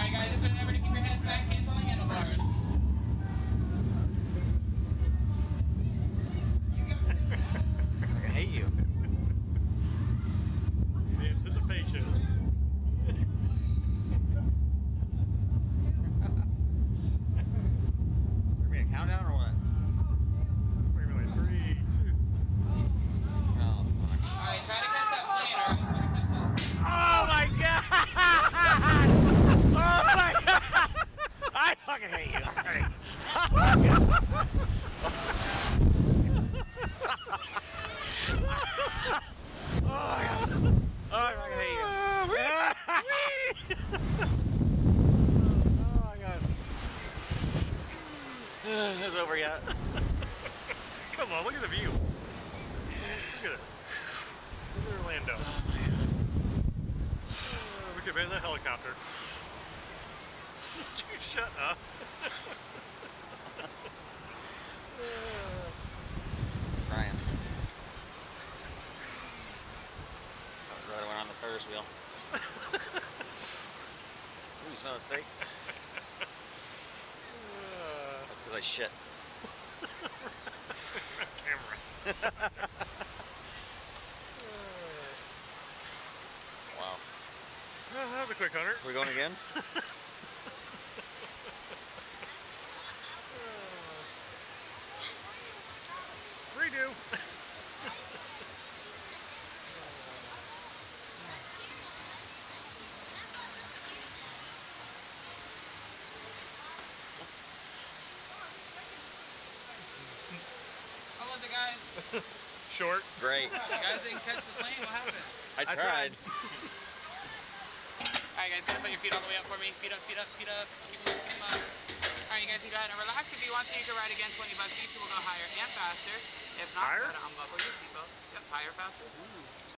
Alright guys, just remember to keep your heads back, hands on the handlebars. I hate you. The anticipation. Are we a countdown or what? Wait a minute, 3, 2. Oh, fuck. Alright, try to catch that plane, alright? Oh my god! Oh my god! I fucking hate you. Oh my god. Oh, I fucking hate you. Oh my god. It's over yet. Come on, look at the view. Look at this. Look at Orlando. We could have been in the helicopter. You shut up. Ryan. I was right on the Ferris wheel. Ooh, you smell the steak? That's because I shit. Camera. Wow. That was a quick 100. We going again? Redo. How was it, guys? Short. Great. You guys didn't catch the plane? What happened? I tried. Alright guys, gonna put your feet all the way up for me. Feet up, feet up, feet up. Keep them up, keep them up. Alright, you guys can go ahead and relax. If you want to, you can ride again. 20 bucks each. We'll go higher and faster. If not, Higher? go to unbuckle your seatbelts. Yep, higher, faster. Ooh.